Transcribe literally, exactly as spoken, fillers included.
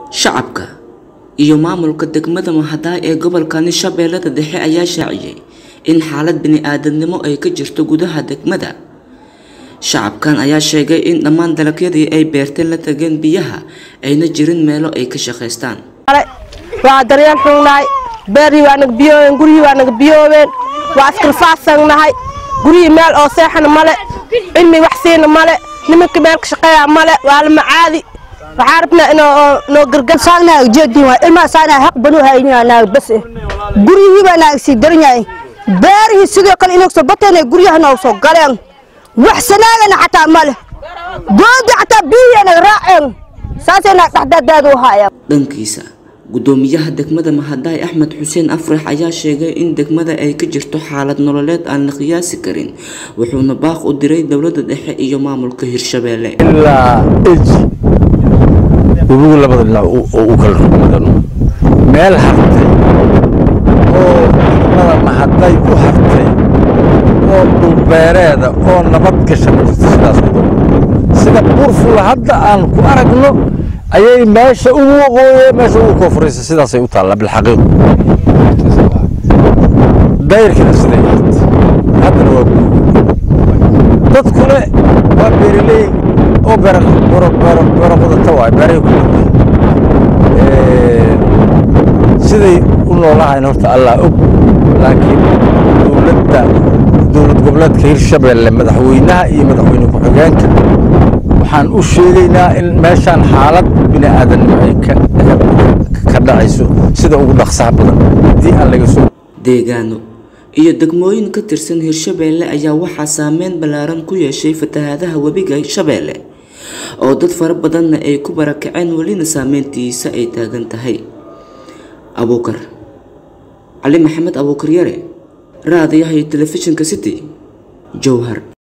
shacabka iyo maamulka degmada Mahadaay ee gobolka Shabeellada Dhexe ayaa shaaciyay in xaalad bini'aadanimo ay ka jirto gudaha degmada. Shacabkan ayaa sheegay in dhammaan dalagyadii ay beerteen la tageen biyaha ayna jirin meelo ay ka shaqeystaan. waa daryeel xunnahay beeri waa naga biyoobeen gurigii waa naga biyoobeen waa askar faasanahay gurigii meel oo seexan male cilmi wax siin male nimanka meel ka shaqeeya male waa la macaadi waxaan rabnaa inoo noo gargar saanaa jeedin waa ilma saanaa xaq banu haynaa bas gurigii baa naga sii daranyahay beerihii sidoo kale inoo soo bateen guriyaha noo soo galeen wax sanaagana xataa male gooda xataa biyana raaceen saasana dhaxdadaad u haaya dhankiisa gudoomiyaha degmada Mahadaay Axmed Xuseen Afrax ayaa sheegay in degmada ay ka jirto xaalad nololeed aan la qiyaasi karin wuxuuna baaq u diray dawladda dhexe iyo maamulka Hirshabeelle ilaa eji ugu labada dhinac oo kala rumadan meel hartay oo degmada Mahadaay ku hartay oo dhulbeereeda oo nabad gashan sidaas sida burful hadda aan ku aragno ayay meesha ugu waqooyi meesha ugu koonfureysa sidaas ay u taala bil xaqiiq dayrkana siday hadda waa dadkuna waa beeraley oo beer beer beer beer qodata waa beeray ku ee siday u noolahayn horta Allah og laakiin dawladda dawlad goboleedka Hirshabeelle madaxweynaha iyo madaxweyne ku-xigeenka waxaan u sheegaynaa in meeshan xaalad bini'aadanimo ay ka dhacayso sida ugu dhaqsaha badan hadii aan laga soo deegaano iyo degmooyin ka tirsan Hirshabeelle ayaa waxaa saameyn balaaran ku yeeshay fatahaadaha webiga Shabeelle oo dad fara badan ay ku barakaceen walina saameyntiisa ay taagan tahay. Abuukar Ali Maxamed Abuukar Yare raadiyaha telefishinka City Jowhar.